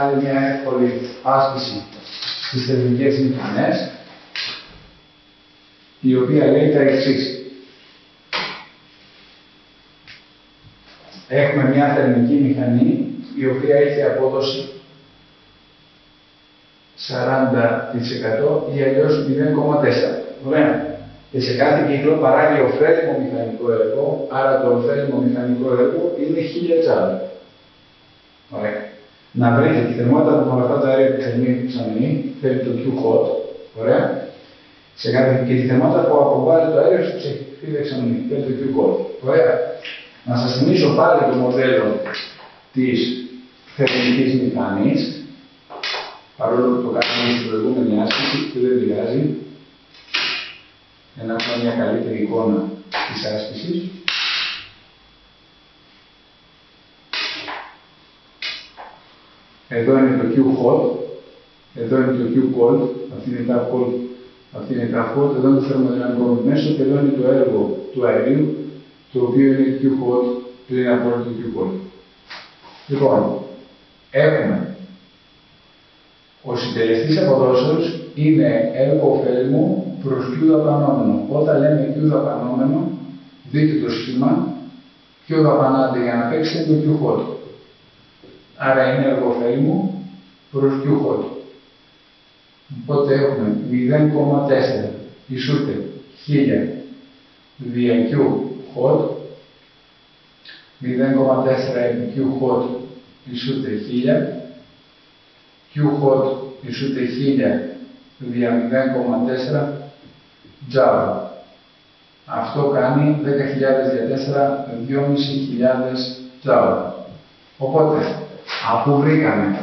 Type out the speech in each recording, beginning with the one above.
άλλη μια εύκολη άσκηση στις θερμικές μηχανές, η οποία λέει τα εξής. Έχουμε μια θερμική μηχανή, η οποία έχει απόδοση 40% ή αλλιώς 0,4. Ωραία. Και σε κάθε κύκλο παράγει ωφέλιμο μηχανικό έργο, άρα το ωφέλιμο μηχανικό έργο είναι 1000 τζάουλ. Ωραία. Να βρείτε τη θερμότητα από όλα αυτά τα αέρια που θερμεί τη ψαμινή, θέλει το Q hot. Ωραία. Και τη θερμότητα που αποβάλλει το αέριο στη ψυχική δεξαμενή, θέλει το Q cold. Ωραία. Να σας θυμίσω πάλι το μοντέλο της θερμικής μηχανής, παρόλο που το κάνουμε στην προηγούμενη άσκηση και δεν πειράζει, για να έχουμε μια καλύτερη εικόνα της άσκησης. Εδώ είναι το Q hot, εδώ είναι το Q cold, αυτή είναι τα cold, αυτή είναι τα hot, εδώ είναι το θερμοδυναμικό μέσο και εδώ είναι το έργο του αερίου, το οποίο είναι Q hot και είναι απόλυτο Q cold. Λοιπόν, έχουμε ο συντελεστής αποδόσεως είναι έργο ωφέλιμο προς Q δαπανόμενο. Όταν λέμε Q δαπανόμενο, δείτε το σχήμα, ποιο δαπανάτε για να παίξετε το Q hot. Άρα είναι έργο ωφέλιμο προς Q hot. Οπότε έχουμε 0,4 ισούται 1000 δια Q hot, 0,4 επί Q hot ισούται 1000, Q hot ισούται 1000 δια 0,4 τζάουλ. Αυτό κάνει 10.000 δια 4, 2.500 τζάουλ. Οπότε, αφού βρήκαμε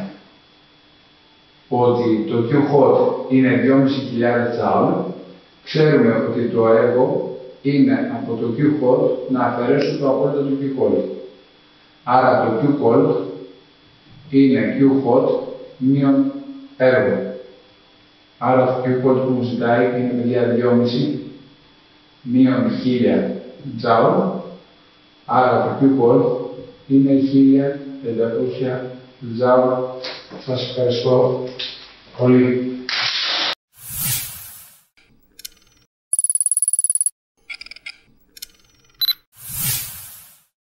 ότι το Q hot είναι 2.500 τζάουλ, ξέρουμε ότι το έργο είναι από το Q hot να αφαιρέσω το απόλυτο του Q cold. Άρα το Q cold είναι Q hot μείον έργο. Άρα το Q cold που μου ζητάει είναι παιδιά 2,5 μείον 1000 τζάουλ. Άρα το Q cold είναι 1500 τζάουλ. Σας ευχαριστώ πολύ.